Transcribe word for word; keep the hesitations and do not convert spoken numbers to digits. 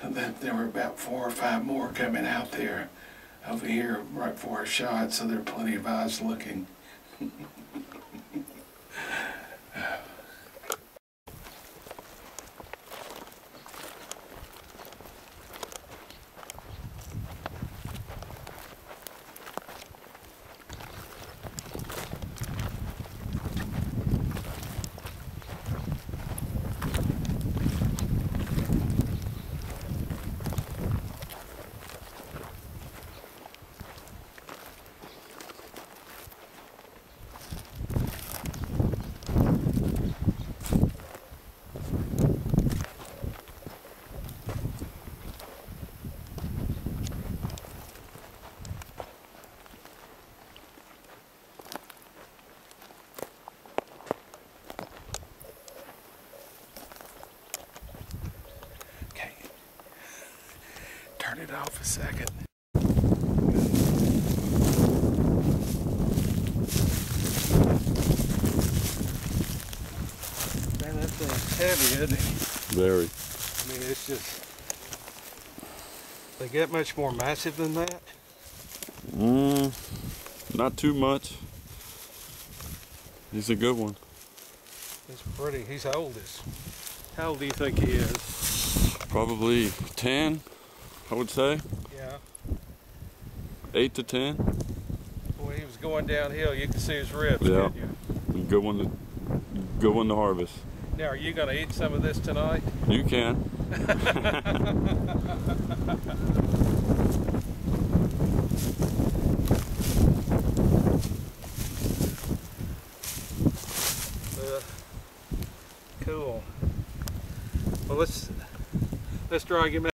And then there were about four or five more coming out there over here right before I shot, so there are plenty of eyes looking. Turn it off a second. Man, that thing's heavy, isn't it? Very. I mean, it's just... They get much more massive than that? Mm, not too much. He's a good one. He's pretty. He's the oldest. How old do you think he is? Probably ten. I would say. Yeah. Eight to ten. When he was going downhill, you could see his ribs, Yeah. couldn't you? Good one to good one to harvest. Now, are you going to eat some of this tonight? You can. uh, cool. Well, let's let's drag him out.